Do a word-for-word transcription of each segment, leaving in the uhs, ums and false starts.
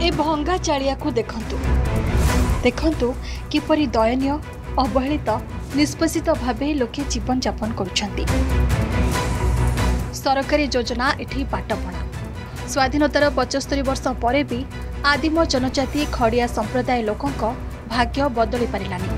ए भंगा चालिया को देखंतु देखंतु किपरि दयनीय अवहेलित निष्पेषित भावे लोके जीवन यापन करुछंती। सरकारी योजना एठी बाटपणा। स्वाधीनतार पचस्तरी वर्ष परे भी आदिम जनजाति खड़िया संप्रदाय लोकंक भाग्य बदली पारिलानी।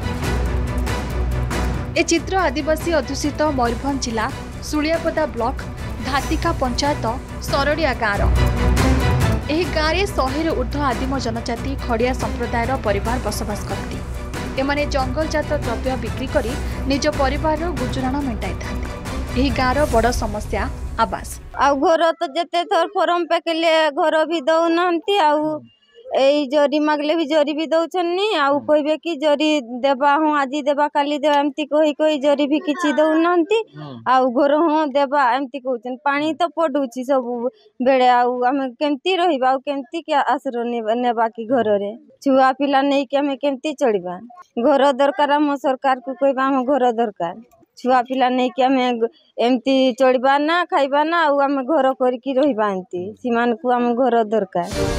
ए चित्र आदिवासी अध्युषित मयूरभंज जिला सुलियापदा ब्लॉक धातिका पंचायत सरड़िया गाँव। एही गाँव में शहे ऊर्ध्व आदिम जनजाति खड़िया संप्रदायर परिवार बसवास करती। एमाने जंगलजात द्रव्य बिक्री करी निज परिवार गुजराण मेटाई थांती। एही गाँव बड़ समस्या आवास। आ घर तो जते थर फॉर्म पकेले घर भी दउनंती आउ एई जरी मागले भी जरी भी दउछन्नी आउ कहबे कि जरी देबा हो आज देबा काली देबा एमती कहि कहि जरी भी किछि दउनंती आउ घर हो देबा एमती कहउछन। पानी तो पडुछि सब बेडे आउ हम केमती रहिबा आउ केमती के आश्रय नेबा कि घर रे छुआ पिला नै के हम केमती चढ़िबा। घर दरकार हम सरकार को कहबा हम घर दरकार छुआ पिला नहीं कि आम एमती चढ़ा ना खाइबा ना आम घर करके रहिबा एमती सीमान को आम घर दरकार।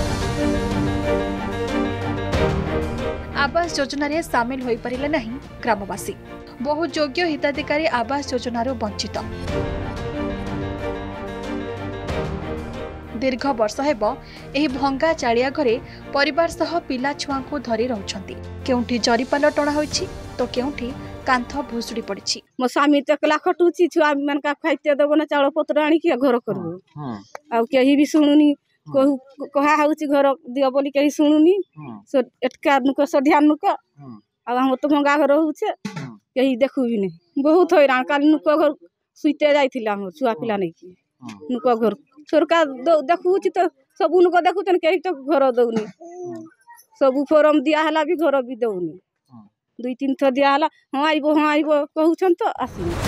आवास योजना रे सामिल होई परिले नहीं ग्रामवासी। बहु योग्य हिताधिकारी आवास योजना रो वंचित। दीर्घ वर्ष हेब एही भंगा चालिया घरे परिवार सह पिला छुआ को धरी रहउछंती। केउठी जरीपाल टणा होइछि तो केउठी कांथ भुसुड़ी पड़ी। मो स्वामी तो कला खटुची छुआ मन का खाइते देबो ना चाउल पत्र आनी के घर करबो आ केही भी सुनुनी कहू कहा होउची घर दियो बोली केही सुनुनी सो एटका नुक सधिया नुक आ हम तो भंगा घर होउछे केही देखु भी नहीं। बहुत हैरान काल नुक घर सुइते जाइथिला हम छुआ पिला नहीं की नुक घर सरकार देखुची तो सब नुक देखुतन केही तो घर दउनी सब फॉर्म दिया हला भी घर भी दउनी दुई तीन थर दिया हला हाँ आइबो हाँ आइबो कहउछन तो आसी।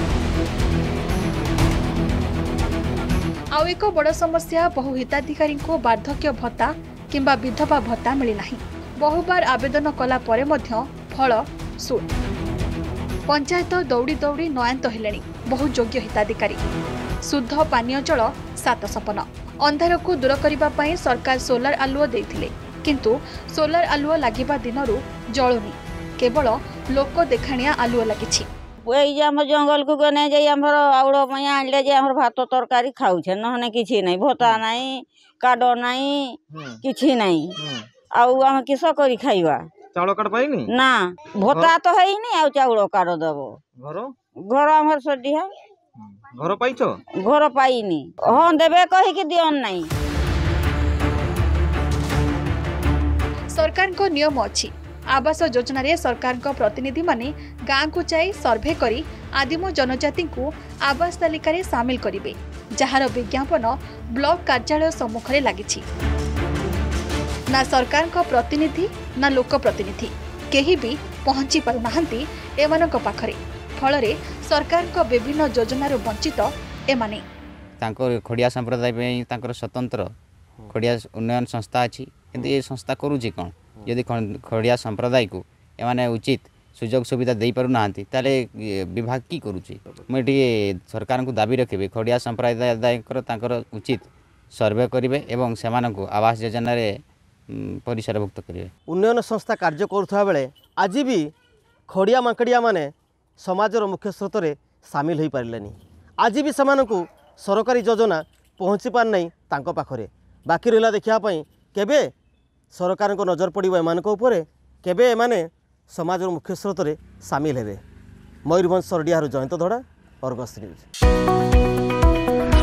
आउ एक बड़ समस्या बहु हिताधिकारी को वार्धक्य भत्ता किंबा विधवा भत्ता मिली नहीं। बहुबार आवेदन कला परे मध्य फल शून्य। पंचायत दौड़ी दौड़ी नयान्त हेलेनी बहु योग्य हिताधिकारी। शुद्ध पानीय जल सात सपन। अंधार को दूर करबा पई सरकार सोलार आलुओ देथिले किंतु सोलार आलुओ लागिबा दिनरु जळुनी केवल लोक देखाणिया आलुओ लागिछि। वही आम जंगल को गने जाई हमर आउड़ मैया आनले जे हमर भात तरकारी खाउछे नहने किछि नै भोता नै काडो नै किछि नै आउ हम किस करी खाइबा। चाउल काड पाइनी ना भोता तो है नै आउ चाउल काड देबो घर घर हमर सडी है घर पाइछो घर पाइनी हां देबे कहि कि दियन नै। सरकार को नियम अछि आवास योजना रे सरकार को प्रतिनिधि माने गाँ को जाई सर्वे करी आदिम जनजाति को आवास तालिका रे शामिल करिवे जहार विज्ञापन ब्लॉक कार्यालय सम्मुख रे लागिछि। ना सरकार को प्रतिनिधि ना लोक प्रतिनिधि केही भी पहुंची पारु नाहंती एमानक पाखरे। फल रे सरकार को विभिन्न योजना रो वंचित एमाने। तांको खड़िया संप्रदाय पे तांकर स्वतंत्र खड़िया उन्नयन संस्था अछि किंतु ए संस्था करूची कोन यदि खड़िया संप्रदाय को एमाने उचित सुजोग सुविधा दे पारु नाहंती ताले विभाग की करूची। मुझे सरकार को दाबी रखिबे खड़िया संप्रदाय तांकर उचित सर्वे करिवे एवं सेमान को आवास योजना रे परिसरभुक्त करिवे। उन्नयन संस्था कार्य करुवा बेले आज भी खड़िया मांकड़िया माने समाजर मुख्य स्रोत रे सामिल हो पारिलेनी। आज भी सेमान को सरकारी योजना पहुँची पार नहीं तांको पाखरे। बाकी रहा देखा केबे सरकार को नजर पड़ो एम केबे एमाने समाजर मुख्य स्रोत रे सामिल हेबे। मयूरभंज सरडियारू जयंत धड़ा, अर्गस न्यूज।